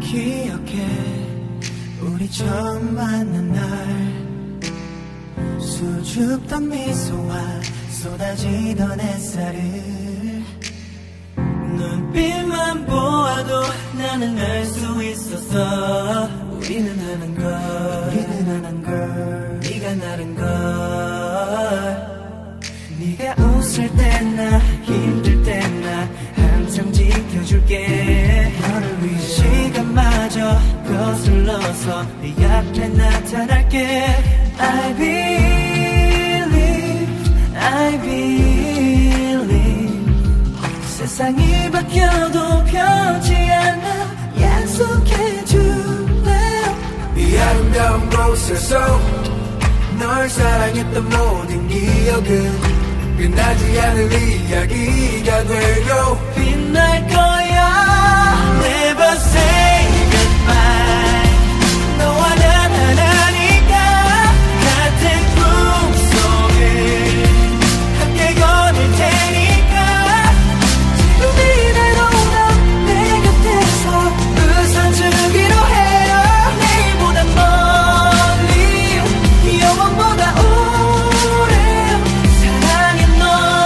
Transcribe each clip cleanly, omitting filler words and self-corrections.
기억해 우리 처음 만난 날 수줍던 미소와 쏟아지던 햇살을 눈빛만 보아도 나는 알 수 있었어. 우리는 하는 걸 네가 나른 걸. 네가 웃을 때나 힘들 때나 항상 지켜줄게. 너를 위해 시간마저 거슬러서 네 앞에 나타날게. I believe 세상이 바뀌어도 변치 않아. 약속해줄래. 이 아름다운 곳에서 널 사랑했던 모든 기억은 끝나지 않을 이야기가 되려 빛날 거야. Never say goodbye. 너와 난 하나니까 같은 꿈속을 함께 거닐 테니까. 지금 이대로는 내 곁에서 웃어주기로 해요. 내일보다 멀리 영원보다 오래 사랑해 널.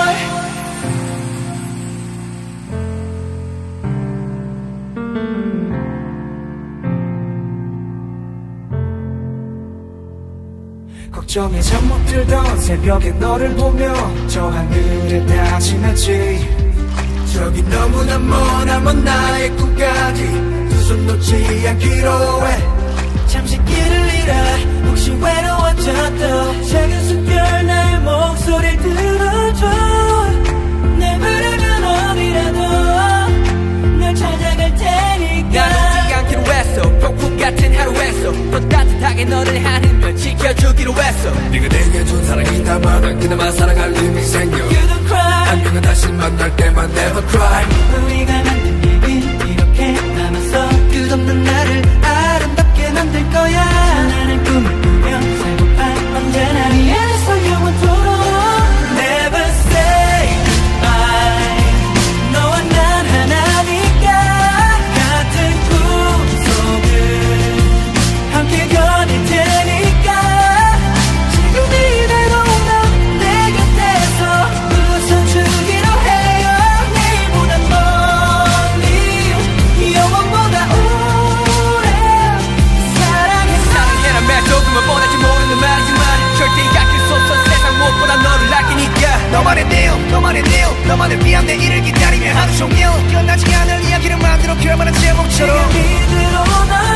걱정에 잠 못 들던 새벽에 너를 보며 저 하늘에 다짐했지. 저기 너무나 먼 나의 꿈까지 두 손 놓지 않기로 해. 잠시 길을 잃어 혹시 외로워져도 작은 숲별 나의 목소리를 들어줘. 내 부르면 어디라도 널 찾아갈 테니까. 난 웃지 않기로 했어. 폭풍 같은 하루에서 더 따뜻하게 너를 안으며 지켜주기로 했어. 네가 내게 준 사랑이다만 난 그나마 사랑할 힘이 생겨. You don't cry. 안녕은 다시 만날 때만 never cry. 우리가 만든 얘긴 이렇게 남았어. 끝없는 나를 아름답게 만들 거야. 나는 꿈을 꾸며 살고파 언제나 네 안에서 영원토록. Never say goodbye. 너와 난 하나니까 같은 꿈속을 함께 거닐 테니까. 지금 이대로 넌 내 곁에서 웃어주기로 해요. 내일보다 멀리 영원보다 오래 사랑해란 말 조금은 뻔할지 모르는 말이지만 절대 아낄 수 없어. 세상 무엇보다 너를 아끼니까. 너만을 위한 내일을 기다리며 하루 종일 끝나지 않을 이야기를 만들어 그만한 제목처럼. 지금 이대로 넌